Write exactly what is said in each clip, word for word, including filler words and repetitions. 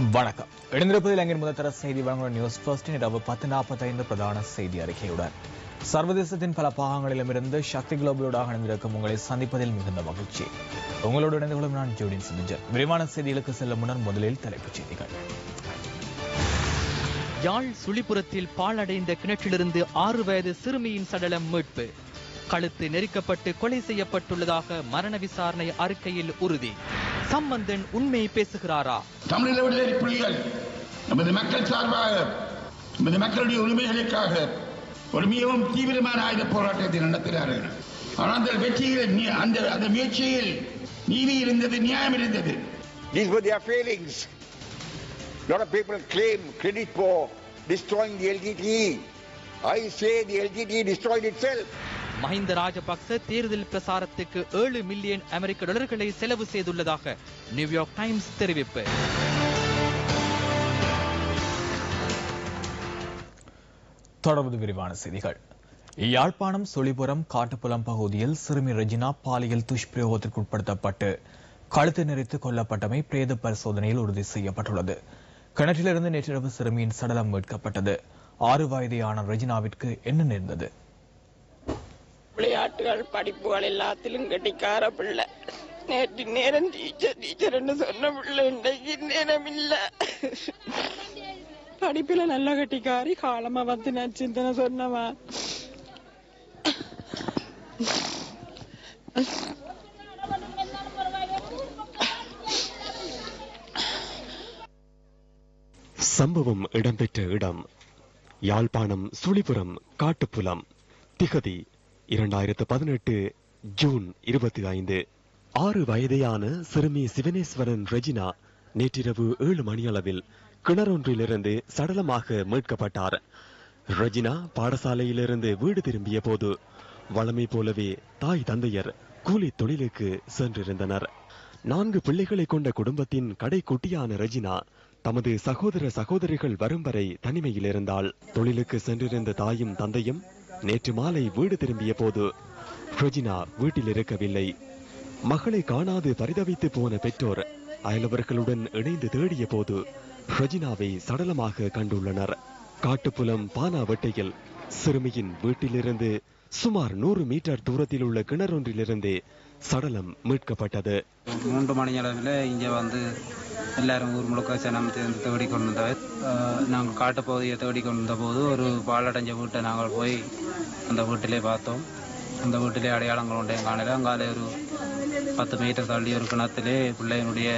வணக்கம். எழுந்திருப்பதில் அங்கின் முதற்தர செய்தி வழங்குகிற நியூஸ் ஃபர்ஸ்ட் இரவு பத்து நாற்பத்தைந்து பிரதான செய்தி அறிக்கையுடன் சர்வதேசத்தின் பல பாகங்களிலுமிருந்து சக்தி குளோபலோடாக இணைந்திருக்கும் உங்களை சந்திப்பதில் மிகுந்த மகிழ்ச்சி. உங்களோடு இணைந்து கொள்ளும் நான் ஜோடின் சிந்தன். விரிவான செய்திகளுக்கு செல்லும் முன்னர் முதலில் தலைப்புச் செய்திகள். யாழ் சுழிபுரத்தில் பாழடைந்த கிணற்றிலிருந்து ஆறு வயது சிறுமியின் சடலம் மீட்பு. கழுத்து நெரிக்கப்பட்டு கொலை செய்யப்பட்டுள்ளதாக மரண விசாரணை அறிக்கையில் உறுதி. சம்பந்தன் உண்மை பேசுகிறாரா? தமிழீழ விடுதலை புலிகள் நமது மக்கள் சார்பாக நமது மக்களுடைய உரிமைகளுக்காக ஒரு மிகவும் தீவிரமான ஆயுத போராட்டத்தை நடத்துகிறார்கள். ஆனால் அந்த வெற்றியில் அந்த அந்த முயற்சியில் நீதி இருந்தது, நியாயம் இருந்தது. These were their failings. A lot of people claim credit for destroying the L T T E. I say the L T T E destroyed itself. Mahinda Rajapaksa தேர்தல் பிரசாரத்துக்கு ஏழு மில்லியன் அமெரிக்க டாலர்களை செலவு செய்துள்ளதாக நியூயார்க் டைம்ஸ் தெரிவிப்பு. தொடர்ந்து விரிவான செய்திகள். யாழ்ப்பாணம் சொலிபுரம் காட்டுப்புலம் பகுதியில் சிறுமி ரெஜினா பாலியல் துஷ்பிரயோகத்திற்கு உட்படுத்தப்பட்டு கழுத்து நெரித்து கொல்லப்பட்டமை பிரேத பரிசோதனையில் உறுதி செய்யப்பட்டுள்ளது. கிணற்றிலிருந்து நேற்றிரவு சிறுமியின் சடலம் மீட்கப்பட்டது. ஆறு வயதையான ரெஜினாவிற்கு என்ன நேர்ந்தது? விளையாட்டுகள், படிப்புகள் எல்லாத்திலும் கெட்டிக்கார பிள்ளை. நேற்று நேரம் டீச்சர் டீச்சர் சொன்ன பிள்ளை இன்றைக்கு நேரம் இல்ல. படிப்புல நல்ல கட்டிக்காரி, காலமா வந்து நான் சிந்தனை சொன்னவா. சம்பவம் இடம்பெற்ற இடம் யாழ்ப்பாணம் சுழிபுரம் காட்டுப்புலம். திகதி இரண்டாயிரத்து பதினெட்டு ஜூன் இருபத்தி ஐந்து. ஆறு வயதையான சிறுமி சிவனேஸ்வரன் ரெஜினா நேற்றிரவு ஏழு மணியளவில் கிணறொன்றிலிருந்து சடலமாக மீட்கப்பட்டார். ரெஜினா பாடசாலையிலிருந்து வீடு திரும்பிய போது வழமை போலவே தாய் தந்தையர் கூலி தொழிலுக்கு சென்றிருந்தனர். நான்கு பிள்ளைகளை கொண்ட குடும்பத்தின் கடை குட்டியான ரெஜினா தமது சகோதர சகோதரிகள் வரும் வரை தனிமையில் இருந்தால். தொழிலுக்கு சென்றிருந்த தாயும் தந்தையும் நேற்று மாலை வீடு திரும்பிய போது ரெஜினா வீட்டில் இருக்கவில்லை. மகளை காணாது பரிதவித்து போன பெற்றோர் அயலவர்களுடன் இணைந்து தேடிய போது ரெஜினாவை சடலமாக கண்டுள்ளனர். காட்டுப்புலம் பானாவட்டையில் சிறுமியின் வீட்டிலிருந்து சுமார் நூறு மீட்டர் தூரத்தில் உள்ள கிணறொன்றிலிருந்து சடலம் மீட்கப்பட்டது. மூன்று மணி அளவில் இங்கே வந்து எல்லாரும் ஊர் முழுக்க சனம் சேர்ந்து தேடி கொண்டிருந்த நாங்கள் காட்டுப்பகுதியை தேடி கொண்டிருந்த போது ஒரு பாலடைஞ்ச வீட்டை நாங்கள் போய் அந்த வீட்டிலே பார்த்தோம். அந்த வீட்டிலே அடையாளங்கள் ஒன்றையும் காணல. அங்காலே ஒரு பத்து மீட்டர் தள்ளி ஒரு கிணத்திலே பிள்ளையினுடைய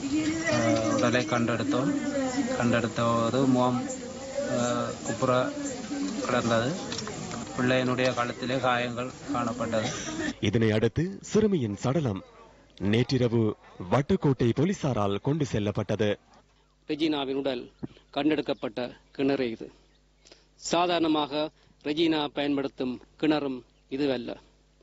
உடலை கண்டெடுத்தோம். கண்டெடுத்த போது முகம் குப்புற கிடந்தது. பிள்ளையினுடைய கழுத்திலே காயங்கள் காணப்பட்டது. இதனை அடுத்து சிறுமியின் சடலம் நேற்றிரவு வட்டுக்கோட்டை போலீசாரால் கொண்டு செல்லப்பட்டது. ரெஜினாவின் உடல் கண்டெடுக்கப்பட்ட கிணறு இது. சாதாரணமாக ரெஜினா பயன்படுத்தும் கிணறும் இதுவல்ல.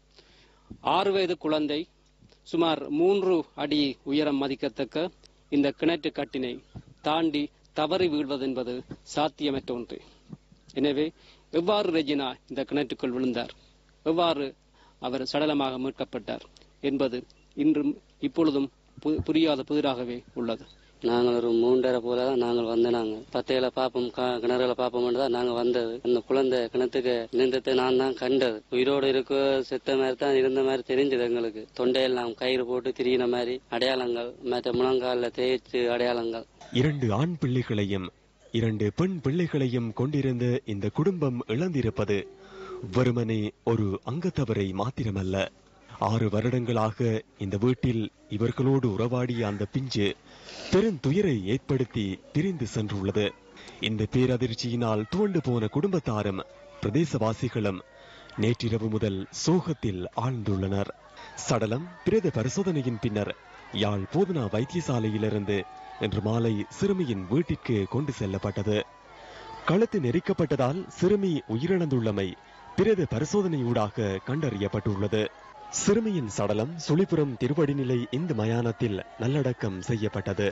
ஆறு வயது குழந்தை சுமார் மூன்று அடி உயரம் மதிக்கத்தக்க இந்த கிணற்று கட்டினை தாண்டி தவறி வீழ்வது என்பது சாத்தியமற்ற ஒன்று. எனவே எவ்வாறு ரெஜினா இந்த கிணற்றுக்குள் விழுந்தார், எவ்வாறு அவர் சடலமாக மீட்கப்பட்டார் என்பது இன்றும் இப்பொழுதும் புரியாத புதிராகவே உள்ளது. நாங்கள் ஒரு மூன்றரை போல தான் நாங்கள் வந்த நாங்கள் பத்தையில பாப்போம், கிணறுல பாப்போம் தான் நாங்க வந்தது. அந்த குழந்தை கிணத்துக்கு நின்றதை நான் தான் கண்டது. உயிரோடு இருக்க செத்த மாதிரி தான் இருந்த மாதிரி தெரிஞ்சது எங்களுக்கு. தொண்டையெல்லாம் கயிறு போட்டு திரியின மாதிரி அடையாளங்கள், மற்ற முழங்கால தேய்ச்சு அடையாளங்கள். இரண்டு ஆண் பிள்ளைகளையும் இரண்டு பெண் பிள்ளைகளையும் கொண்டிருந்த இந்த குடும்பம் இழந்திருப்பது வெறுமனே ஒரு அங்கத்தவரை மாத்திரமல்ல. ஆறு வருடங்களாக இந்த வீட்டில் இவர்களோடு உறவாடிய அந்த பிஞ்சு பெருந்துயரை ஏற்படுத்தி பிரிந்து சென்றுள்ளது. இந்த பேரதிர்ச்சியினால் துவண்டு போன குடும்பத்தாரும் பிரதேசவாசிகளும் நேற்றிரவு முதல் சோகத்தில் ஆழ்ந்துள்ளனர். சடலம் பிரேத பரிசோதனையின் பின்னர் யாழ் போதனா வைத்தியசாலையிலிருந்து இன்று மாலை சிறுமியின் வீட்டிற்கு கொண்டு செல்லப்பட்டது. கழுத்து நெரிக்கப்பட்டதால் சிறுமி உயிரிழந்துள்ளமை பிரேத பரிசோதனையூடாக கண்டறியப்பட்டுள்ளது. சிறுமியின் சடலம் சுழிபுரம் திருவடிநிலை இந்து மயானத்தில் நல்லடக்கம் செய்யப்பட்டது.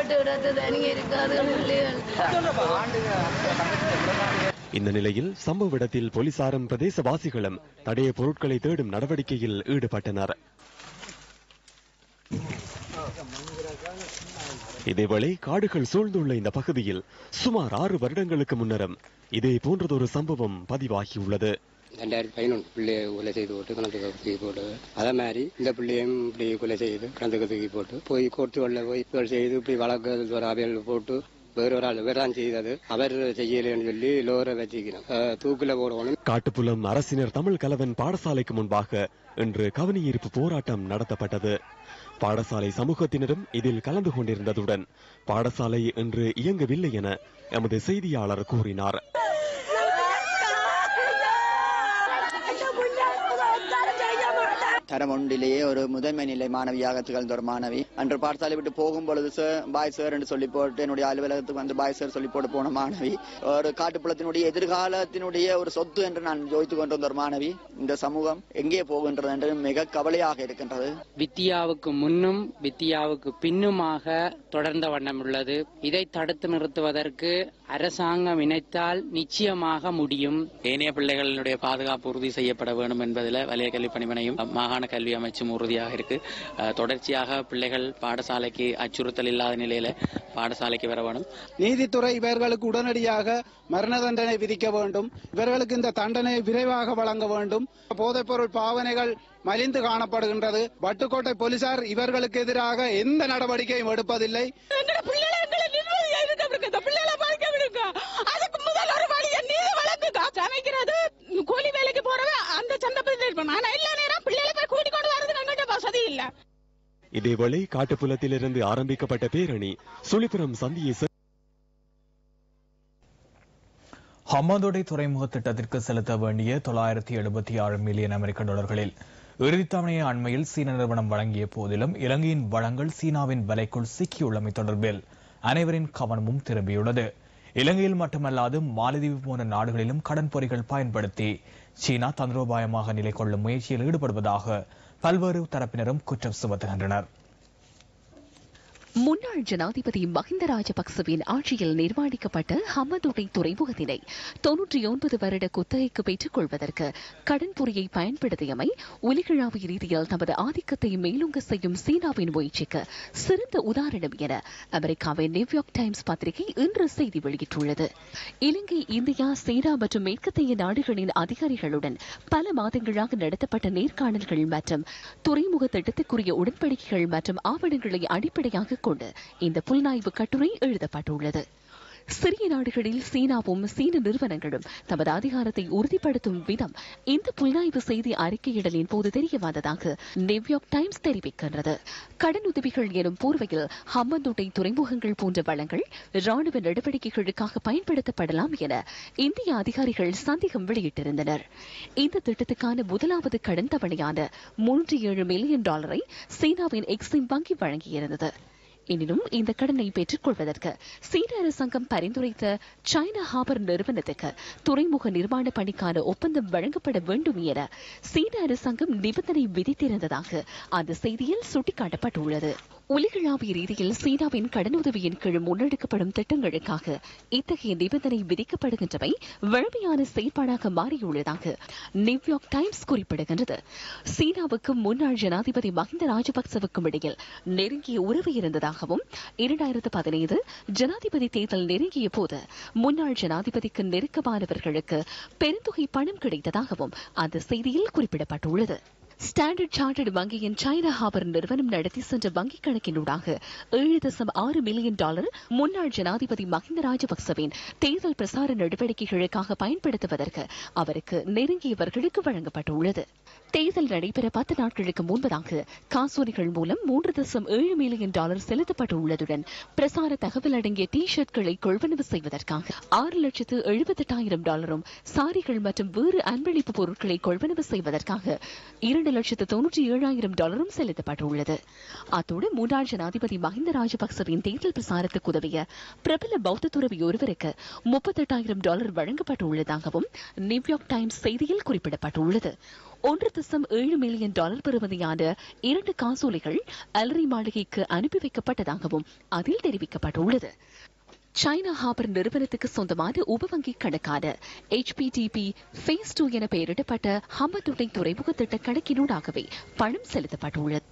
கஷ்டப்பட்டு இடத்து தனியே இருக்காது பிள்ளைகள். இந்த நிலையில் சம்பவ இடத்தில் போலீசாரும் பிரதேசவாசிகளும் தடைய பொருட்களை தேடும் நடவடிக்கையில் ஈடுபட்டனர். இதேவேளை காடுகள் சூழ்ந்துள்ள இந்த பகுதியில் சுமார் ஆறு வருடங்களுக்கு முன்னரும் இதே போன்றதொரு சம்பவம் பதிவாகியுள்ளது. ரெண்டாயிரத்தி பதினொன்று பிள்ளையை கொலை செய்து போட்டு கணத்துக்கு தூக்கி போட்டு அதே மாதிரி இந்த பிள்ளையும் இப்படி கொலை செய்து கணத்துக்கு தூக்கி போட்டு போய் கோர்ட்டுகளில் போய் கொலை செய்து இப்படி வழக்கு ஒரு அவையில் போட்டு வேறொரு ஆள் வேற தான் செய்தது அவர் செய்யலன்னு சொல்லி லோரை வச்சுக்கணும் தூக்கில போடணும். காட்டுப்புலம் அரசினர் தமிழ் கலவன் பாடசாலைக்கு முன்பாக இன்று கவனஈர்ப்பு போராட்டம் நடத்தப்பட்டது. பாடசாலை சமூகத்தினரும் இதில் கலந்து கொண்டிருந்ததுடன் பாடசாலை இன்று இயங்கவில்லை என எமது செய்தியாளர் கூறினார். தரம் ஒன்றிலேயே ஒரு முதன்மை நிலை மாணவியாக திகழ்ந்த ஒரு மாணவி அன்று பாடசாலை விட்டு போகும் பொழுது சார் பாய் சார் என்று சொல்லி போட்டு என்னுடைய அலுவலகத்துக்கு வந்து பாய் சார் சொல்லி போட்டு போன மாணவி, ஒரு காட்டுப்புலத்தினுடைய எதிர்காலத்தினுடைய ஒரு சொத்து என்று நான் யோசித்துக் கொண்டிருந்த ஒரு மாணவி. இந்த சமூகம் எங்கே போகின்றது என்று மிக கவலையாக இருக்கின்றது. வித்தியாவுக்கு முன்னும் வித்தியாவுக்கு பின்னுமாக தொடர்ந்த வண்ணம் உள்ளது. இதை தடுத்து நிறுத்துவதற்கு அரசாங்கம் இணைத்தால் நிச்சயமாக முடியும். ஏனைய பிள்ளைகளினுடைய பாதுகாப்பு உறுதி செய்யப்பட வேண்டும் என்பதில் வலய கல்வி பணிமனையும் மாகாண கல்வி அமைச்சும் உறுதியாக இருக்கு. தொடர்ச்சியாக பிள்ளைகள் பாடசாலைக்கு அச்சுறுத்தல் இல்லாத நிலையில பாடசாலைக்கு வர வேண்டும். நீதித்துறை இவர்களுக்கு உடனடியாக மரண தண்டனை விதிக்க வேண்டும். இவர்களுக்கு இந்த தண்டனை விரைவாக வழங்க வேண்டும். போதைப் பொருள் பாவனைகள் மலிந்து காணப்படுகின்றது. வட்டுக்கோட்டை போலீசார் இவர்களுக்கு எதிராக எந்த நடவடிக்கையும் எடுப்பதில்லை. அதுக்கு முதல் ஒரு வழியை நீதி வழங்குங்க. சமைக்கிறது கூலி வேலைக்கு போறவன் அந்த சந்தர்ப்பத்தில் இருப்பான். ஆனா எல்லா நேரம் பிள்ளைகளை போய் கூட்டிக் கொண்டு வரது எங்கிட்ட வசதி இல்ல. இதேவேளை காட்டுப்புலத்திலிருந்து ஆரம்பிக்கப்பட்ட பேரணி சுழிபுரம் சந்தியை ஹம்பாந்தோட்டை துறைமுக திட்டத்திற்கு செலுத்த வேண்டிய தொள்ளாயிரத்தி எழுபத்தி ஆறு மில்லியன் அமெரிக்க டாலர்களில் இறுதித்தவணையை அண்மையில் சீன நிறுவனம் வழங்கிய போதிலும் இலங்கையின் வளங்கள் சீனாவின் வலைக்குள் சிக்கியுள்ளமை தொடர்பில் அனைவரின் கவனமும் திரும்பியுள்ளது. இலங்கையில் மட்டுமல்லாது மாலத்தீவு போன்ற நாடுகளிலும் கடன் பொறிகள் பயன்படுத்தி சீனா தந்திரோபாயமாக நிலை கொள்ளும் முயற்சியில் ஈடுபடுவதாக பல்வேறு தரப்பினரும் குற்றம் சுமத்துகின்றனர். முன்னாள் ஜனாதிபதி மஹிந்த ராஜபக்சவின் ஆட்சியில் நிர்மாணிக்கப்பட்ட ஹம்பாந்தோட்டை துறைமுகத்தினை தொன்னூற்றி ஒன்பது வருட குத்தகைக்கு பெற்றுக் கொள்வதற்கு கடன் பொறியை பயன்படுத்தியமை உலகளாவிய ரீதியில் தமது ஆதிக்கத்தை மேலோங்க செய்யும் சீனாவின் முயற்சிக்கு சிறந்த உதாரணம் என அமெரிக்காவின் நியூயார்க் டைம்ஸ் பத்திரிகை இன்று செய்தி வெளியிட்டுள்ளது. இலங்கை, இந்தியா, சீனா மற்றும் மேற்கத்திய நாடுகளின் அதிகாரிகளுடன் பல மாதங்களாக நடத்தப்பட்ட நேர்காணல்கள் மற்றும் துறைமுக திட்டத்துக்குரிய உடன்படிக்கைகள் மற்றும் ஆவணங்களை அடிப்படையாக கொண்டு இந்த புலனாய்வு கட்டுரை எழுதப்பட்டுள்ளது. சிறிய நாடுகளில் சீனாவும் சீன நிறுவனங்களும் தமது அதிகாரத்தை உறுதிப்படுத்தும் விதம் இந்த புலனாய்வு செய்தி அறிக்கையிடலின் போது தெரிய வந்ததாக நியூயார்க் டைம்ஸ் தெரிவிக்கின்றது. கடன் உதவிகள் எனும் போர்வையில் ஹம்பாந்தோட்டை துறைமுகங்கள் போன்ற வளங்கள் ராணுவ நடவடிக்கைகளுக்காக பயன்படுத்தப்படலாம் என இந்திய அதிகாரிகள் சந்தேகம் வெளியிட்டிருந்தனர். இந்த திட்டத்துக்கான முதலாவது கடன் தவணையான மூன்று ஏழு மில்லியன் டாலரை சீனாவின் எக்ஸிம் வங்கி வழங்கியிருந்தது. எனினும் இந்த கடனை பெற்றுக் கொள்வதற்கு சீன அரசாங்கம் பரிந்துரைத்த சைனா ஹார்பர் நிறுவனத்துக்கு துறைமுக நிர்மாண பணிக்கான ஒப்பந்தம் வழங்கப்பட வேண்டும் என சீன அரசாங்கம் நிபந்தனை விதித்திருந்ததாக அந்த செய்தியில் சுட்டிக்காட்டப்பட்டுள்ளது. உலகளாவிய ரீதியில் சீனாவின் கடனுதவியின் கீழ் முன்னெடுக்கப்படும் திட்டங்களுக்காக இத்தகைய நிபந்தனை விதிக்கப்படுகின்றமை வழமையான செயற்பாடாக மாறியுள்ளதாக நியூயார்க் டைம்ஸ் குறிப்பிடுகின்றது. சீனாவுக்கும் முன்னாள் ஜனாதிபதி மஹிந்த ராஜபக்சவுக்கும் இடையில் நெருங்கிய உறவு இருந்ததாகவும் இரண்டாயிரத்து பதினைந்து ஜனாதிபதி தேர்தல் நெருங்கிய போது முன்னாள் ஜனாதிபதிக்கு நெருக்கமானவர்களுக்கு பெருந்தொகை பணம் கிடைத்ததாகவும் அந்த செய்தியில் குறிப்பிடப்பட்டுள்ளது. ஸ்டாண்டர்ட் சார்ட்டர்ட் வங்கியின் சைனா ஹார்பர் நிறுவனம் நடத்தி சென்ற வங்கிக் கணக்கினூடாக ஏழு தசம் ஆறு மில்லியன் டாலர் முன்னாள் ஜனாதிபதி மஹிந்த ராஜபக்சவின் தேர்தல் பிரசார நடவடிக்கைகளுக்காக பயன்படுத்துவதற்கு அவருக்கு நெருங்கியவர்களுக்கு வழங்கப்பட்டுள்ளது. தேர்தல் நடைபெற பத்து நாட்களுக்கு முன்பதாக காசோலைகள் மூலம் மூன்று தசம் ஏழு மில்லியன் டாலர் செலுத்தப்பட்டுள்ளதுடன் பிரசார தகவல் அடங்கிய டி ஷர்ட்களை கொள்வனவு செய்வதற்காக ஆறு லட்சத்து எழுபத்தி எட்டாயிரம் டாலரும் சாரிகள் மற்றும் வேறு அன்பளிப்பு பொருட்களை கொள்வனவு செய்வதற்காக இரண்டு பன்னிரண்டு லட்சத்து தொன்னூற்றி ஏழாயிரம் டாலரும் செலுத்தப்பட்டுள்ளது. அத்தோடு முன்னாள் ஜனாதிபதி மஹிந்த ராஜபக்சவின் தேர்தல் பிரசாரத்துக்கு உதவிய பிரபல பௌத்த துறவி ஒருவருக்கு முப்பத்தெட்டாயிரம் டாலர் வழங்கப்பட்டுள்ளதாகவும் நியூயார்க் டைம்ஸ் செய்தியில் குறிப்பிடப்பட்டுள்ளது. ஒன்று தசம் ஏழு மில்லியன் டாலர் பெறுமதியான இரண்டு காசோலைகள் அலரி மாளிகைக்கு அனுப்பி வைக்கப்பட்டதாகவும் அதில் தெரிவிக்கப்பட்டுள்ளது. சைனா ஹாபர் நிறுவனத்துக்கு சொந்தமான உபவங்கி கணக்கான H P D P phase two என பெயரிடப்பட்ட ஹம்பதுட்டை துறைமுக திட்ட கணக்கினூடாகவே பணம் செலுத்தப்பட்டுள்ளது.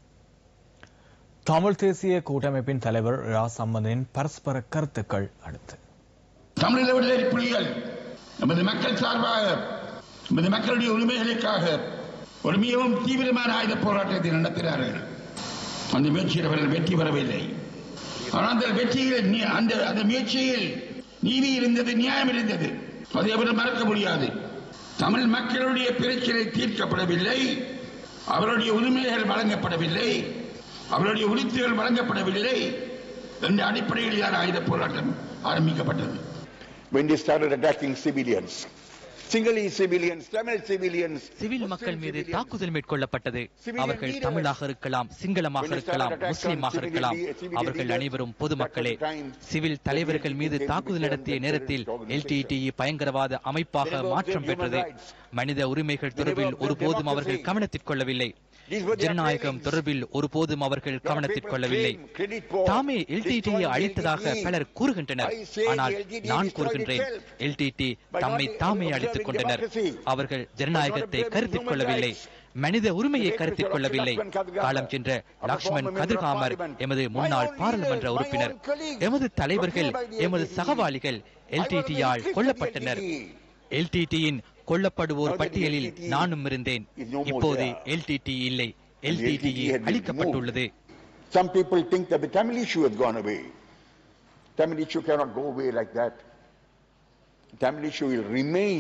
தமிழ் தேசிய கூட்டமைப்பின் தலைவர் ரா சம்பந்தனின் பரஸ்பர கருத்துக்கள் அடுத்து. தமிழீழ விடுதலை புலிகள் நமது மக்கள் சார்பாக நமது மக்களுடைய உரிமைகளுக்காக ஒரு மிகவும் தீவிரமான ஆயுத போராட்டத்தை நடத்தினார்கள். அந்த முயற்சியில் அவர்கள் வெற்றி பெறவில்லை. ஆனால் அந்த வெற்றியில் அந்த அந்த முயற்சியில் நீதி இருந்தது, நியாயம் இருந்தது. அதை அவர்கள் மறக்க முடியாது. தமிழ் மக்களுடைய பிரச்சனை தீர்க்கப்படவில்லை, அவருடைய உரிமைகள் வழங்கப்படவில்லை, அவருடைய உரிமைகள் வழங்கப்படவில்லை என்ற அடிப்படையில் தான் ஆயுத போராட்டம் ஆரம்பிக்கப்பட்டது. When they started attacking civilians, single civilians, Tamil civilians, civil மக்கள் மீது தாக்குதல் மேற்கொள்ளப்பட்டது. அவர்கள் தமிழாக இருக்கலாம், சிங்களமாக இருக்கலாம், முஸ்லிமாக இருக்கலாம், அவர்கள் அனைவரும் பொதுமக்களே. சிவில் தலைவர்கள் மீது தாக்குதல் நடத்திய நேரத்தில் எல் டி டி இ பயங்கரவாத அமைப்பாக மாற்றம் பெற்றது. மனித உரிமைகள் தொடர்பில் ஒருபோதும் அவர்கள் கவனத்தில் கொள்ளவில்லை. ஜனநாயகம் தொடர்பில் ஒருபோதும் அவர்கள் கவனத்தில் கொள்ளவில்லை. தாமே எல் டி டியை அழித்ததாக பலர் கூறுகின்றனர். ஆனால் நான் கூறுகின்றேன், எல் டி டி தம்மை தாமே அழித்துக் கொண்டனர். அவர்கள் ஜனநாயகத்தை கருத்தில் கொள்ளவில்லை, மனித உரிமையை கருத்தில் கொள்ளவில்லை. காலம் சென்ற லக்ஷ்மண் கதிர்காமர் எமது முன்னாள் பாராளுமன்ற உறுப்பினர், எமது தலைவர்கள், எமது சகவாளிகள் எல் டி டியால் கொல்லப்பட்டனர். எல் டி டியின் கொல்லப்படுவோர் பட்டியலில் நானும் இருந்தேன். இப்போது எல் டி டி இல்லை, எல் டி டி அளிக்கப்பட்டுள்ளது. Some people think that the Tamil issue has gone away. Tamil issue cannot go away like that. Tamil issue will remain.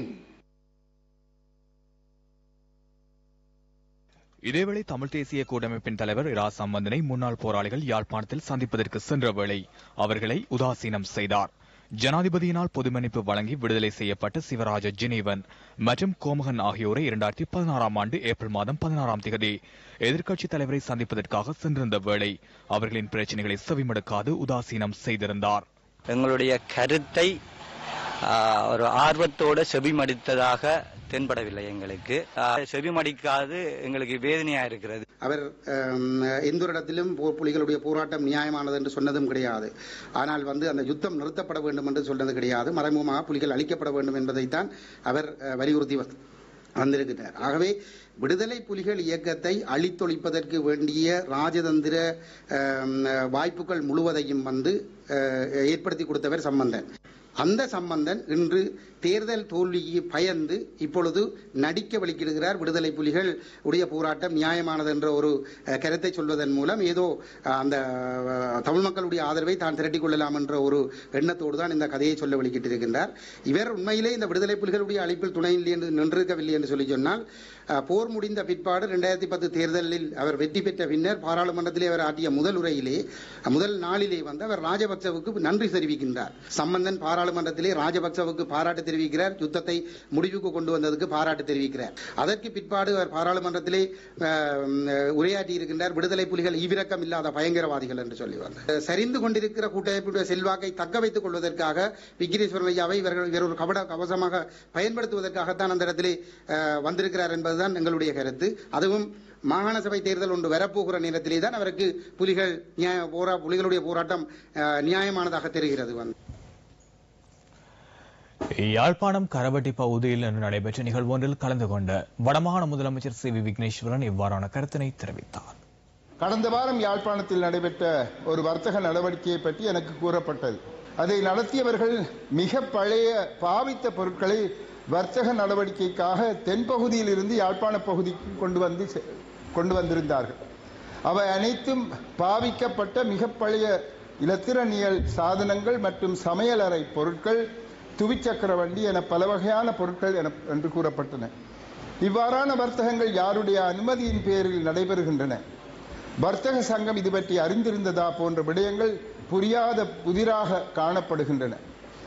இதேவேளை தமிழ் தேசிய கூட்டமைப்பின் தலைவர் இரா சம்பந்தனை முன்னாள் போராளிகள் யாழ்ப்பாணத்தில் சந்திப்பதற்கு சென்ற வேளை அவர்களை உதாசீனம் செய்தார். ஜனாதிபதியினால் பொது மன்னிப்பு வழங்கி விடுதலை செய்யப்பட்ட சிவராஜ ஜெனீவன் மற்றும் கோமகன் ஆகியோரை இரண்டாயிரத்தி பதினாறாம் ஆண்டு ஏப்ரல் மாதம் பதினாறாம் தேதி எதிர்க்கட்சித் தலைவரை சந்திப்பதற்காக சென்றிருந்த வேளை அவர்களின் பிரச்சனைகளை செவிமடுக்காது உதாசீனம் செய்திருந்தார். எங்களுடைய கருத்தை ஒரு ஆர்வத்தோடு செவிமடித்ததாக தென்படவில்லை. எங்களுக்கு செவிமடிக்காது எங்களுக்கு வேதனையா இருக்கிறது. அவர் எந்த ஒரு இடத்திலும் புலிகளுடைய போராட்டம் நியாயமானது என்று சொன்னதும் கிடையாது. ஆனால் வந்து அந்த யுத்தம் நிறுத்தப்பட வேண்டும் என்று சொன்னது கிடையாது. மறைமுகமாக புலிகள் அழிக்கப்பட வேண்டும் என்பதைத்தான் அவர் வலியுறுத்தி வந்திருக்கிறார். ஆகவே விடுதலை புலிகள் இயக்கத்தை அழித்தொழிப்பதற்கு வேண்டிய ராஜதந்திர வாய்ப்புகள் முழுவதையும் வந்து ஏற்படுத்தி கொடுத்தவர் சம்பந்தன். அந்த சம்பந்தன் இன்று தேர்தல் தோல்வியை பயந்து இப்பொழுது நடிக்க வலிக்கிடுகிறார். விடுதலை புலிகள் உடைய போராட்டம் நியாயமானது என்ற ஒரு கருத்தை சொல்வதன் மூலம் ஏதோ அந்த தமிழ் மக்களுடைய ஆதரவை தான் திரட்டிக் கொள்ளலாம் என்ற ஒரு எண்ணத்தோடு தான் இந்த கதையை சொல்ல வலிக்கிட்டிருக்கின்றார். இவர் உண்மையிலே இந்த விடுதலை புலிகளுடைய அழைப்பில் துணை என்று நின்றிருக்கவில்லை என்று சொல்லி சொன்னால், போர் முடிந்த பிற்பாடு இரண்டாயிரத்தி பத்து தேர்தலில் அவர் வெற்றி பெற்ற பின்னர் பாராளுமன்றத்திலே அவர் ஆற்றிய முதல் உரையிலே முதல் நாளிலே வந்து அவர் ராஜபக்சவுக்கு நன்றி தெரிவிக்கின்றார். சம்பந்தன் பாராளுமன்றத்திலே ராஜபக்சவுக்கு பாராட்டு தெரிவிக்கிறார், யுத்தத்தை முடிவுக்கு கொண்டு வந்ததுக்கு பாராட்டு தெரிவிக்கிறார். அதற்கு பிற்பாடு அவர் பாராளுமன்றத்திலே உரையாற்றி இருக்கின்றார், விடுதலை புலிகள் ஈவிரக்கம் இல்லாத பயங்கரவாதிகள் என்று சொல்லி வந்தார். சரிந்து கொண்டிருக்கிற கூட்டமைப்புடைய செல்வாக்கை தக்க வைத்துக் கொள்வதற்காக விக்னேஸ்வரன் ஐயாவை இவர்கள் வேற ஒரு கபட கவசமாக பயன்படுத்துவதற்காகத்தான் அந்த இடத்திலே வந்திருக்கிறார் என்பதுதான் எங்களுடைய கருத்து. அதுவும் மாகாண சபை தேர்தல் ஒன்று வரப்போகிற நேரத்திலே தான் அவருக்கு புலிகள் புலிகளுடைய போராட்டம் நியாயமானதாக தெரிகிறது. யாழ்ப்பாணம் கரவட்டி பகுதியில் இன்று நடைபெற்ற நிகழ்வு ஒன்றில் கலந்து கொண்ட வடமாகாண முதலமைச்சர் சி வி விக்னேஸ்வரன் இவ்வாறான கருத்தினை தெரிவித்தார். கடந்த வாரம் யாழ்ப்பாணத்தில் நடைபெற்ற ஒரு வர்த்தக நடவடிக்கையை பற்றி எனக்கு கூறப்பட்டது. அதை நடத்தியவர்கள் மிக பழைய பாவித்த பொருட்களை வர்த்தக நடவடிக்கைக்காக தென்பகுதியில் இருந்து யாழ்ப்பாண பகுதிக்கு கொண்டு வந்து கொண்டு வந்திருந்தார்கள். அவை அனைத்தும் பாவிக்கப்பட்ட மிக பழைய இலத்திரனியல் சாதனங்கள் மற்றும் சமையலறை பொருட்கள், துவிச்சக்கர வண்டி என பல வகையான பொருட்கள் என என்று கூறப்பட்டன. இவ்வாறான வர்த்தகங்கள் யாருடைய அனுமதியின் பேரில் நடைபெறுகின்றன? வர்த்தக சங்கம் இது பற்றி அறிந்திருந்ததா போன்ற விடயங்கள் புரியாத புதிராக காணப்படுகின்றன.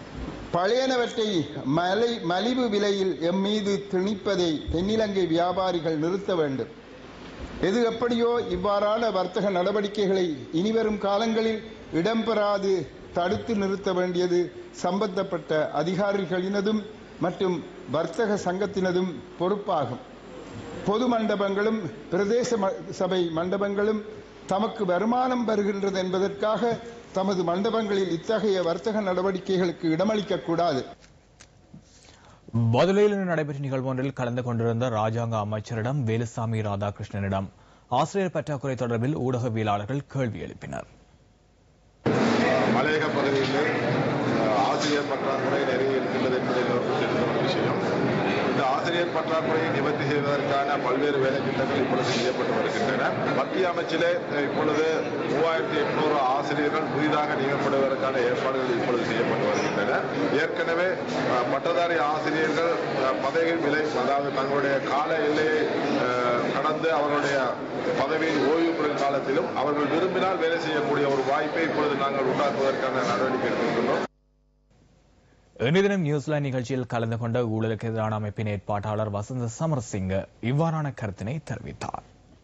பழையனவற்றை மலை மலிவு விலையில் எம் மீது திணிப்பதை தென்னிலங்கை வியாபாரிகள் நிறுத்த வேண்டும். எது எப்படியோ இவ்வாறான வர்த்தக நடவடிக்கைகளை இனிவரும் காலங்களில் இடம்பெறாது தடுத்து நிறுத்த வேண்டியது சம்பந்தப்பட்ட அதிகாரிகளினதும் மற்றும் வர்த்தக சங்கத்தினதும் பொறுப்பாகும். பொது மண்டபங்களும் பிரதேச சபை மண்டபங்களும் தமக்கு வருமானம் வருகின்றது என்பதற்காக தமது மண்டபங்களில் இத்தகைய வர்த்தக நடவடிக்கைகளுக்கு இடமளிக்க கூடாது. பதுளையில் நடைபெற்ற நிகழ்வு ஒன்றில் கலந்து கொண்டிருந்த ராஜாங்க அமைச்சரிடம் வேலுசாமி ராதாகிருஷ்ணனிடம் ஆசிரியர் பற்றாக்குறை தொடர்பில் ஊடகவியலாளர்கள் கேள்வி எழுப்பினர். மலையக பகுதியிலே ஆசிரியர் பற்றாக்குறை நிறைய இருக்கின்றது என்பதை ஒரு விஷயம். இந்த ஆசிரியர் பற்றாக்குறையை நிவர்த்தி செய்வதற்கான பல்வேறு வேலை திட்டங்கள் இப்பொழுது செய்யப்பட்டு வருகின்றன. மத்திய அமைச்சிலே இப்பொழுது மூவாயிரத்தி எட்நூறு ஆசிரியர்கள் புதிதாக நியமப்படுவதற்கான ஏற்பாடுகள் இப்பொழுது செய்யப்பட்டு வருகின்றன. ஏற்கனவே பட்டதாரி ஆசிரியர்கள் பதவியின் விலை, அதாவது தங்களுடைய கால எல்லையை கடந்து அவர்களுடைய பதவியில் ஓய்வு பெறும் காலத்திலும் அவர்கள் விரும்பினால் வேலை செய்யக்கூடிய ஒரு வாய்ப்பை இப்பொழுது நாங்கள் உண்டாக்குவதற்கான நடவடிக்கை எடுத்துள்ளோம். இன்றைய தினம் நியூசிலாந்து நிகழ்ச்சியில் கலந்து கொண்ட ஊழலுக்கு எதிரான அமைப்பின் ஏற்பாட்டாளர் வசந்த சமரசிங்க இவ்வாறான கருத்தினை தெரிவித்தார்.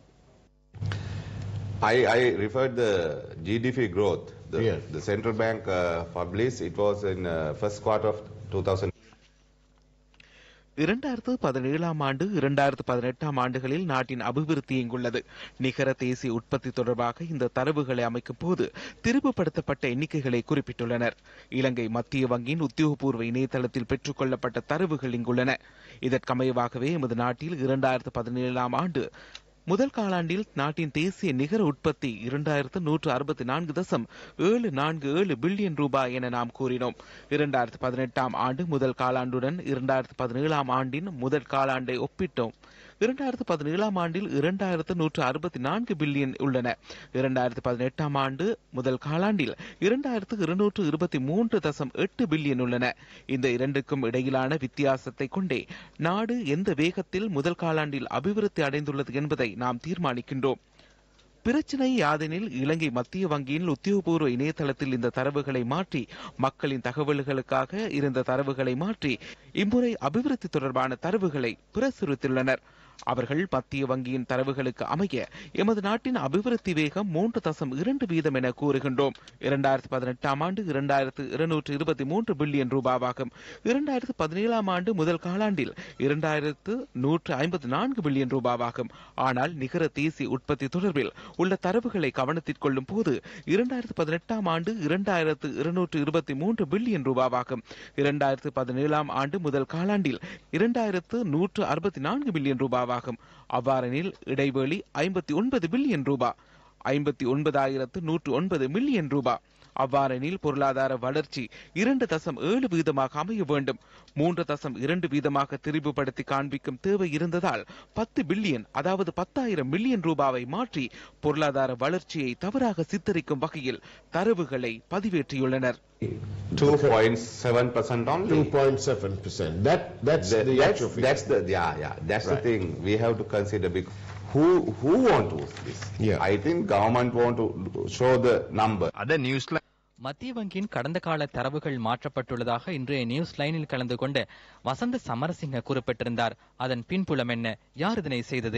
I, I referred the G D P growth. The, yes. the central bank uh, published. It was in uh, first quarter of two thousand. இரண்டாயிரத்து பதினேழாம் ஆண்டு இரண்டாயிரத்து பதினெட்டாம் ஆண்டுகளில் நாட்டின் அபிவிருத்தி எங்குள்ளது. நிகர தேசிய உற்பத்தி தொடர்பாக இந்த தரவுகளை அமைக்கும் போது திரும்பப்படுத்தப்பட்ட எண்ணிக்கைகளை குறிப்பிட்டுள்ளனர். இலங்கை மத்திய வங்கியின் உத்தியோகபூர்வ இணையதளத்தில் பெற்றுக் கொள்ளப்பட்ட தரவுகள் இங்குள்ளன. இதற்கமைவாகவே எமது நாட்டில் இரண்டாயிரத்து பதினேழாம் ஆண்டு முதல் காலாண்டில் நாட்டின் தேசிய நிகர உற்பத்தி இரண்டாயிரத்து நூற்று அறுபத்தி நான்கு தசம் ஏழு நான்கு ஏழு பில்லியன் ரூபாய் என நாம் கூறினோம். இரண்டாயிரத்து பதினெட்டாம் ஆண்டு முதல் காலாண்டுடன் இரண்டாயிரத்து பதினேழாம் ஆண்டின் முதல் காலாண்டை ஒப்பிட்டோம். இரண்டாயிரத்து பதினேழாம் ஆண்டில் இரண்டாயிரத்து நூற்று அறுபத்தி நான்கு பில்லியன் உள்ளன. இரண்டாயிரத்து பதினெட்டாம் ஆண்டு முதல் காலாண்டில் இரண்டாயிரத்து இருநூற்று இருபத்தி மூன்று தசம் எட்டு பில்லியன் உள்ளன. இந்த இரண்டுக்கும் இடையிலான வித்தியாசத்தை கொண்டே நாடு எந்த வேகத்தில் முதல் காலாண்டில் அபிவிருத்தி அடைந்துள்ளது என்பதை நாம் தீர்மானிக்கின்றோம். பிரச்சினை யாதெனில் இலங்கை மத்திய வங்கியின் உத்தியோகபூர்வ இணையதளத்தில் இந்த தரவுகளை மாற்றி மக்களின் தகவல்களுக்காக இருந்த தரவுகளை மாற்றி இம்முறை அபிவிருத்தி தொடர்பான தரவுகளை பிரசுரித்துள்ளனர். அவர்கள் மத்திய வங்கியின் தரவுகளுக்கு அமைய எமது நாட்டின் அபிவிருத்தி வேகம் மூன்று தசம் இரண்டு வீதம் என கூறுகின்றோம். இரண்டாயிரத்து பதினெட்டாம் ஆண்டு இரண்டாயிரத்து இருநூற்று இருபத்தி மூன்று பில்லியன் ரூபாவாகும். இரண்டாயிரத்து பதினேழாம் ஆண்டு முதல் காலாண்டில் இரண்டாயிரத்து நூற்று ஐம்பத்தி நான்கு பில்லியன் ரூபாவாகும். ஆனால் நிகர தேசிய உற்பத்தி தொடர்பில் உள்ள தரவுகளை கவனத்தில் கொள்ளும் போது இரண்டாயிரத்து பதினெட்டாம் ஆண்டு இரண்டாயிரத்து இருநூற்று இருபத்தி மூன்று பில்லியன் ரூபாவாகும். இரண்டாயிரத்து பதினேழாம் ஆண்டு முதல் காலாண்டில் இரண்டாயிரத்து நூற்று அறுபத்தி நான்கு பில்லியன் ரூபாய் ஆகும். அவ்வாறெனில் இடைவெளி ஐம்பத்தி ஒன்பது பில்லியன் ரூபாய், ஐம்பத்தி ஒன்பதாயிரத்து நூற்று ஒன்பது மில்லியன் ரூபாய். அவ்வாறெனில் பொருளாதார வளர்ச்சி இரண்டு தசம் ஏழு வீதமாக அமைய வேண்டும். மூன்று தசம் இரண்டு வீதமாக திரிவுபடுத்தி காண்பிக்கும் தேவை இருந்ததால் பத்து பில்லியன் அதாவது பத்தாயிரம் மில்லியன் ரூபாவை மாற்றி பொருளாதார வளர்ச்சியை தவறாக சித்தரிக்கும் வகையில் தரவுகளை பதிவேற்றியுள்ளனர். two point seven percent only. two point seven percent. That that's that, the that's, actual figure. That's the yeah yeah. That's right. The thing we have to consider. Because who who want to this? Yeah. I think government want to show the number. Other news line. மத்திய வங்கியின் கடந்த கால தரவுகள் மாற்றப்பட்டுள்ளதாக இன்றைய news லைனில் கலந்து கொண்ட வசந்த சமரசிங்க குறிப்பிட்டிருந்தார். அதன் பின்புலம் என்ன? யார் இதனை செய்தது?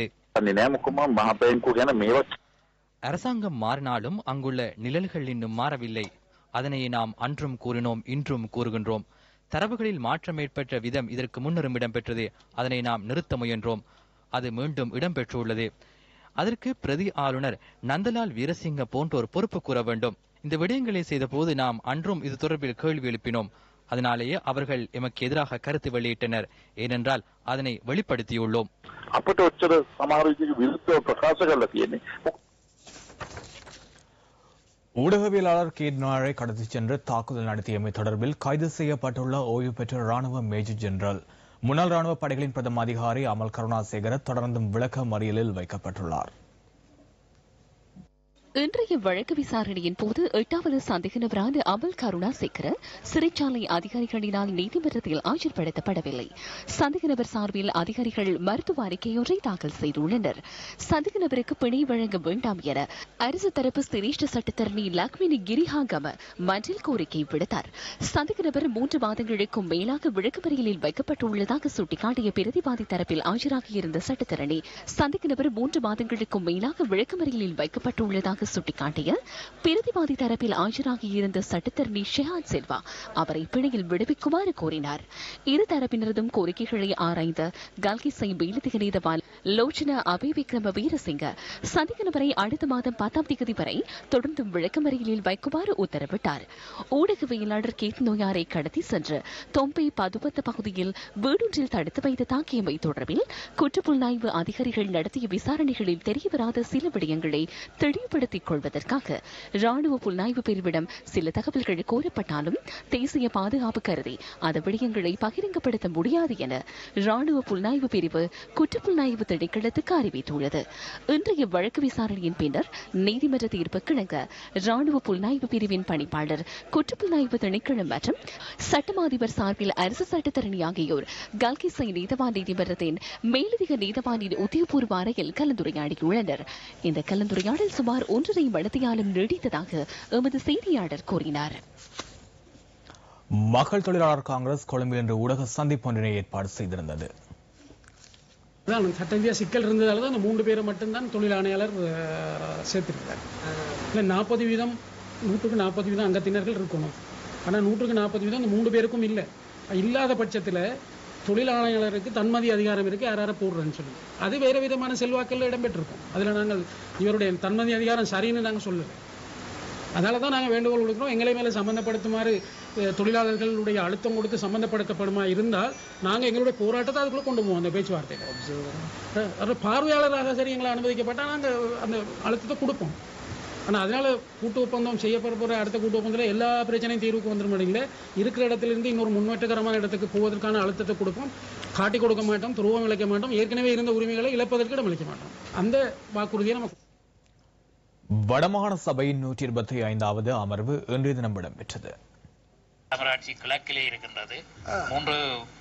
அரசாங்கம் மாறினாலும் அங்குள்ள நிழல்கள் இன்னும் மாறவில்லை. அதனையே நாம் அன்றும் கூறினோம், இன்றும் கூறுகின்றோம். தரவுகளில் மாற்றம் ஏற்பட்ட விதம் இதற்கு முன்னரும் இடம்பெற்றது. அதனை நாம் நிறுத்த முயன்றோம். அது மீண்டும் இடம்பெற்றுள்ளது. அதற்கு பிரதி ஆளுநர் நந்தலால் வீரசிங்க போன்றோர் பொறுப்பு கூற வேண்டும். இந்த விடயங்களை செய்த போது நாம் அன்றும் இது தொடர்பில் கேள்வி எழுப்பினோம். அதனாலேயே அவர்கள் எமக்கு எதிராக கருத்து வெளியிட்டனர். ஏனென்றால் அதனை வெளிப்படுத்தியுள்ளோம். ஊடகவியலாளர் கேட்னாரை கடத்திச் சென்று தாக்குதல் நடத்தியமை தொடர்பில் கைது செய்யப்பட்டுள்ள ஓய்வு பெற்ற ராணுவ மேஜர் ஜெனரல் முன்னாள் ராணுவ படைகளின் பிரதம அதிகாரி அமல் கருணாசேகர தொடர்ந்தும் விளக்க மறியலில் வைக்கப்பட்டுள்ளார். இன்றைய வழக்கு விசாரணையின் போது எட்டாவது சந்தேக நபரான அமல் கருணா சேகர சிறைச்சாலை அதிகாரிகளினால் நீதிமன்றத்தில் ஆஜர்படுத்தப்படவில்லை. சந்தேக நபர் சார்பில் அதிகாரிகள் மருத்துவ அறிக்கையொன்றை தாக்கல் செய்துள்ளனர். சந்தேக நபருக்கு பிணை வழங்க வேண்டாம் என அரசு தரப்பு சிரேஷ்ட சட்டத்தரணி லக்ஷ்மி கிரிஹாகம மன்றில் கோரிக்கை விடுத்தார். சந்தேக நபர் மூன்று மாதங்களுக்கும் மேலாக விளக்கமறியலில் வைக்கப்பட்டுள்ளதாக சுட்டிக்காட்டிய பிரதிவாதி தரப்பில் ஆஜராகியிருந்த சட்டத்தரணி சந்தேக நபர் மூன்று மாதங்களுக்கும் மேலாக விளக்கமறியலில் வைக்கப்பட்டுள்ளதாக சுட்டிக்காட்டிய பிரதிவாதி தரப்பில் ஆஜராகியிருந்த சட்டத்தரணி ஷெஹாத் செல்வா அவரை பிணையில் விடுவிக்குமாறு கோரினார். இரு தரப்பினரதும் கோரிக்கைகளை ஆராய்ந்த கல்கிசை மேலதிக நீதவான் லோச்சனா அபிவிக்ரம வீரசிங்க சந்தேக நபரை அடுத்த மாதம் பத்தாம் தேதி வரை தொடர்ந்தும் விளக்கமறியலில் வைக்குமாறு உத்தரவிட்டார். ஊடகவியலாளர் கேத் நோயாரை கடத்தி சென்று தொம்பை பதுபத்த பகுதியில் வீடொன்றில் தடுத்து வைத்து தாக்கியமை தொடர்பில் குற்றப்புலனாய்வு அதிகாரிகள் நடத்திய விசாரணைகளில் தெரியவராத சில விடயங்களை தெளிவுபடுத்திக் கொள்வதற்காக ராணுவ புலனாய்வு பிரிவிடம் சில தகவல்கள் கோரப்பட்டாலும் தேசிய பாதுகாப்பு கருதி அந்த விடயங்களை பகிரங்கப்படுத்த முடியாது என ராணுவ புலனாய்வு பிரிவு குற்றப்புலனாய்வு திணைக்களத்துக்கு அறிவித்துள்ளது. இன்றைய வழக்கு விசாரணையின் பின்னர் நீதிமன்ற தீர்ப்பு கிழங்க ராணுவ புலனாய்வு பிரிவின் பணிப்பாளர் குற்றப்புலனாய்வு திணைக்களம் மற்றும் சட்டமாதிபர் சார்பில் அரசு சட்டத்தரணி ஆகியோர் கல்கிசை நீதவான் நீதிமன்றத்தின் மேலதிக நீதவானின் உத்தியோகபூர்வ அறையில் கலந்துரையாடியுள்ளனர். இந்த கலந்துரையாடல் சுமார் ஒன்றரை மணித்தியாலும் நீடித்ததாக எமது செய்தியாளர் கூறினார். மக்கள் தொழிலாளர் காங்கிரஸ் கொழும்பில் இன்று ஊடக சந்திப்பு ஒன்றினை ஏற்பாடு செய்திருந்தது. சட்ட சிக்கல் இருந்ததால தான் மூன்று பேரை மட்டும்தான் தொழில் ஆணையாளர் சேர்த்திருக்கிறார். இல்லை நாற்பது வீதம் நூற்றுக்கு நாற்பது வீதம் அங்கத்தினர்கள் இருக்கணும். ஆனால் நூற்றுக்கு நாற்பது வீதம் அந்த மூன்று பேருக்கும் இல்லை. இல்லாத பட்சத்தில் தொழில் ஆணையாளருக்கு தன்மதி அதிகாரம் இருக்கு, யார போடுறேன்னு சொல்லி அது வேறு விதமான செல்வாக்கில் இடம்பெற்றிருக்கும். அதில் நாங்கள் இவருடைய தன்மதி அதிகாரம் சரின்னு நாங்கள் சொல்லுறோம். அதனால தான் நாங்கள் வேண்டுகோள் கொடுக்குறோம். எங்களை மேலே சம்பந்தப்படுத்துமாறு தொழிலாளர்களுடைய அழுத்தம் கொடுத்து சம்பந்தப்படுத்தப்படுமா இருந்தால் நாங்கள் எங்களுடைய போராட்டத்தை அதுக்குள்ளே கொண்டு போவோம். அந்த பேச்சுவார்த்தையில் பார்வையாளராக சரி எங்களை அனுமதிக்கப்பட்டால் நாங்கள் அந்த அழுத்தத்தை கொடுப்போம். ஆனால் அதனால கூட்டு ஒப்பந்தம் செய்யப்பட போகிற அடுத்த கூட்டு ஒப்பந்தத்தில் எல்லா பிரச்சனையும் தீர்வுக்கு வந்துட இல்லை. இருக்கிற இடத்திலிருந்து இன்னொரு முன்னேற்றகரமான இடத்துக்கு போவதற்கான அழுத்தத்தை கொடுப்போம். காட்டி கொடுக்க மாட்டோம், துருவம் இழைக்க மாட்டோம், ஏற்கனவே இருந்த உரிமைகளை இழப்பதற்கு இடம் அளிக்க மாட்டோம். அந்த வாக்குறுதியை நமக்கு. வடமாகாண சபையின் நூற்றி இருபத்தி ஐந்தாவது அமர்வு இன்றைய தினம் இடம்பெற்றது. நகராட்சி கிழக்கிலே இருக்கின்றது. மூன்று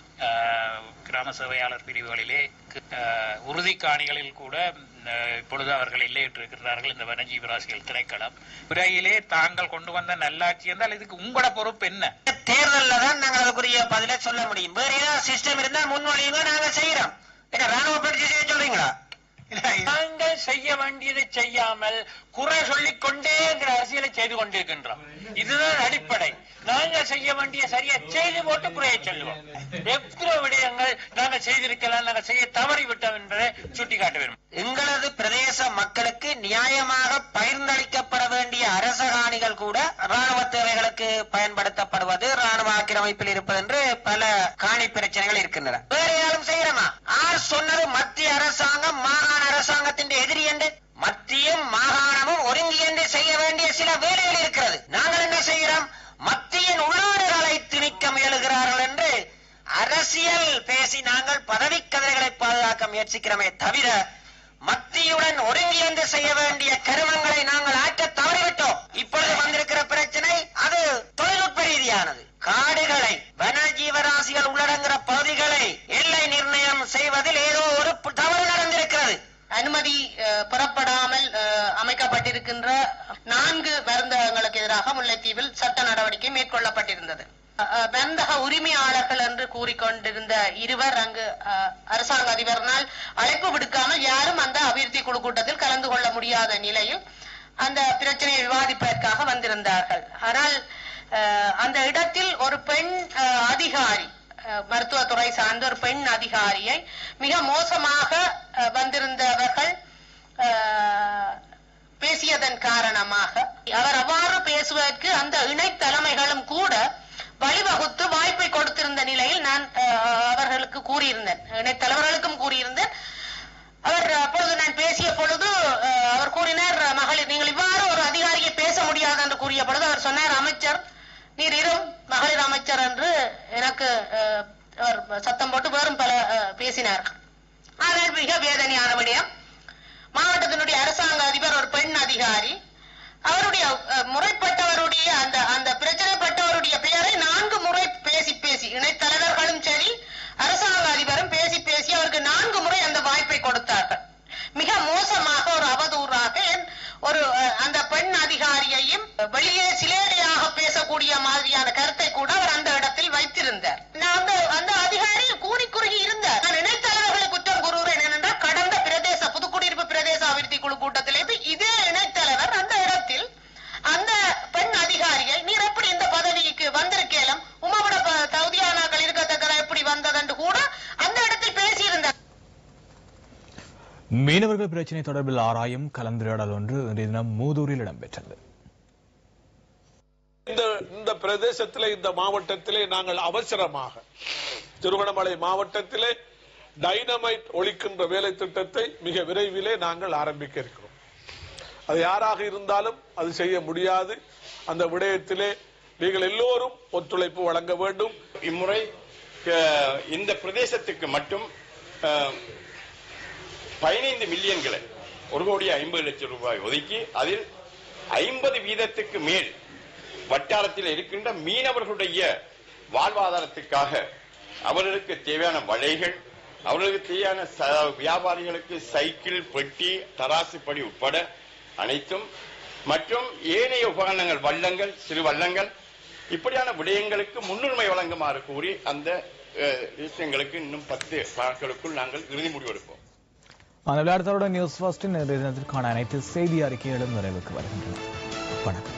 கிராம சேவையாளர் பிரிவுகளிலே உறுதி காணிகளில் கூட இப்பொழுது அவர்கள் இல்லையிட்டிருக்கிறார்கள். இந்த வனஜீவராசிகள் திணைக்களம் விரையிலே தாங்கள் கொண்டு வந்த நல்லாட்சி என்றால் இதுக்கு உங்களோட பொறுப்பு என்ன? தேர்தலில் தான் நாங்கள் அதுக்குரிய பதிலை சொல்ல முடியும். வேற ஏதாவது சிஸ்டம் இருந்தா முன்வழியுங்க, நாங்க செய்யறோம். என்ன ராணுவ பயிற்சி செய்ய சொல்றீங்களா? நாங்கள் செய்ய வேண்டியதை செய்யாமல் குறை சொல்லிக் கொண்டே என்கிற அரசியலை செய்து கொண்டிருக்கின்றோம். இதுதான் அடிப்படை. நாங்கள் செய்ய வேண்டிய சரியா செய்து போட்டு குறையை சொல்லுவோம். எத்தனை விடயங்கள் நாங்கள் செய்திருக்கலாம், நாங்கள் செய்ய தவறிவிட்டோம் என்பதை சுட்டிக்காட்ட வேண்டும். எங்களது பிரதேச மக்களுக்கு நியாயமாக பகிர்ந்தளிக்கப்பட வேண்டிய அரச காணிகள் கூட ராணுவ தேவைகளுக்கு பயன்படுத்தப்படுவது, ராணுவ ஆக்கிரமிப்பில் இருப்பது என்று பல காணி பிரச்சனைகள் இருக்கின்றன. வேற யாரும் செய்யறமா? ஆர் சொன்னது மத்திய அரசாங்கம் மாகாண அரசாங்கத்தின் எதிரி என்று? மத்தியும் மாகாணமும் ஒருங்கிணைந்து செய்ய வேண்டிய சில வேலைகள் இருக்கிறது. நாங்கள் என்ன செய்கிறோம்? மத்தியின் உள்ளாடுகளை திணிக்க முயலுகிறார்கள் என்று அரசியல் பேசி நாங்கள் பதவி கதிரைகளை பாதுகாக்க முயற்சிக்கிறோமே தவிர மத்தியுடன் ஒருங்கிணைந்து செய்ய வேண்டிய கருமங்களை நாங்கள் ஆற்ற தவறிவிட்டோம். இப்பொழுது வந்திருக்கிற பிரச்சனை அது தொழில்நுட்ப ரீதியானது. காடுகளை, வனஜீவராசிகள் உள்ளடங்குகிற பகுதிகளை எல்லை நிர்ணயம் செய்வதில் ஏதோ ஒரு தவறு நடந்திருக்கிறது. அனுமதி பெறப்படாமல் அமைக்கப்பட்டிருக்கின்ற நான்கு மருந்தகங்களுக்கு எதிராக முல்லைத்தீவில் சட்ட நடவடிக்கை மேற்கொள்ளப்பட்டிருந்தது. மருந்தக உரிமையாளர்கள் என்று கூறிக்கொண்டிருந்த இருவர் அங்கு அரசாங்க அதிபரினால் அழைப்பு விடுக்காமல் யாரும் அந்த அபிவிருத்தி குழு கூட்டத்தில் கலந்து கொள்ள முடியாத நிலையில் அந்த பிரச்சனையை விவாதிப்பதற்காக வந்திருந்தார்கள். ஆனால் அந்த இடத்தில் ஒரு பெண் அதிகாரி, மருத்துவத்துறை சார்ந்த ஒரு பெண் அதிகாரியை மிக மோசமாக வந்திருந்தவர்கள் பேசியதன் காரணமாக அவர் அவ்வாறு பேசுவதற்கு அந்த இணை தலைமைகளும் கூட வழிவகுத்து வாய்ப்பை கொடுத்திருந்த நிலையில் நான் அவர்களுக்கு கூறியிருந்தேன், இணைத்தலைவர்களுக்கும் கூறியிருந்தேன். அவர் அப்பொழுது நான் பேசிய பொழுது அவர் கூறினார், மகளிர் நீங்கள் இவ்வாறு ஒரு அதிகாரியை பேச முடியாது என்று கூறிய பொழுது அவர் சொன்னார், அமைச்சர் நீர் இரும் மகளிர் அமைச்சர் என்று எனக்கு அவர் சத்தம் போட்டு வேறும் பல பேசினார்கள். ஆனால் மிக வேதனையான விடயம், மாவட்டத்தினுடைய அரசாங்க அதிபர் ஒரு பெண் அதிகாரி அவருடைய முறைப்பட்டவருடைய அந்த அந்த பிரச்சனைப்பட்டவருடைய பெயரை நான்கு முறை பேசி பேசி இணைத்தலைவர்களும் சரி அரசாங்க அதிபரும் பேசி பேசி அவருக்கு நான்கு முறை அந்த வாய்ப்பை கொடுத்தார்கள். மிக மோசமாக ஒரு அவதூறாக ஒரு அந்த பெண் அதிகாரியையும் வெளியே சிலேடையாக பேசக்கூடிய மாதிரியான கருத்தை கூட அவர் அந்த இடத்தில் வைத்திருந்தார். அந்த அந்த அதிகாரி கூறி குறுகி இருந்தார். நான் இணைத்தலைவர்களை குற்றம் கூறுகிறேன் என்னென்றால் கடந்த பிரதேச புதுக்குடியிருப்பு பிரதேச அபிவிருத்தி குழு கூட்டத்திலிருந்து இதே இணைத்தலைவர் அந்த இடத்தில் அந்த பெண் அதிகாரியை நீர் எப்படி இந்த பதவிக்கு வந்திருக்கேலும் உமாவிட தகுதியானாக்கள் இருக்கத்தக்கதா எப்படி வந்ததென்று கூட அந்த இடத்தில் பேசியிருந்தார். மீனவர்கள் பிரச்சினை தொடர்பில் ஆராயும் கலந்துரையாடல் ஒன்று இன்றைய தினம் மூதூரில் இடம்பெற்றது. இந்த இந்த பிரதேசத்திலே இந்த மாவட்டத்திலே நாங்கள் அவசரமாக திருவண்ணாமலை மாவட்டத்திலே டைனமைட் ஒழிக்கின்ற வேலை திட்டத்தை மிக விரைவிலே நாங்கள் ஆரம்பிக்க இருக்கிறோம். அது யாராக இருந்தாலும் அது செய்ய முடியாது. அந்த விடயத்திலே நீங்கள் எல்லோரும் ஒத்துழைப்பு வழங்க வேண்டும். இம்முறை இந்த பிரதேசத்துக்கு மட்டும் பதினைந்து மில்லியன்களை ஒரு கோடி ஐம்பது லட்சம் ரூபாய் ஒதுக்கி அதில் ஐம்பது வீதத்துக்கு மேல் வட்டாரத்தில் இருக்கின்ற மீனவர்களுடைய வாழ்வாதாரத்துக்காக அவர்களுக்கு தேவையான வலைகள், அவர்களுக்கு தேவையான வியாபாரிகளுக்கு சைக்கிள், பெட்டி, தராசு படி உட்பட அனைத்தும் மற்றும் ஏனைய உபகரணங்கள், வள்ளங்கள், சிறு வள்ளங்கள் இப்படியான விடயங்களுக்கு முன்னுரிமை வழங்குமாறு கூறி அந்த விஷயங்களுக்கு இன்னும் பத்து நாட்களுக்குள் நாங்கள் இறுதி முடிவெடுப்போம். அந்த விளையாட்டுடன் நியூஸ் ஃபர்ஸ்டின் தினத்திற்கான அனைத்து செய்தி அறிக்கைகளும் நிறைவுக்கு வருகின்றன. வணக்கம்.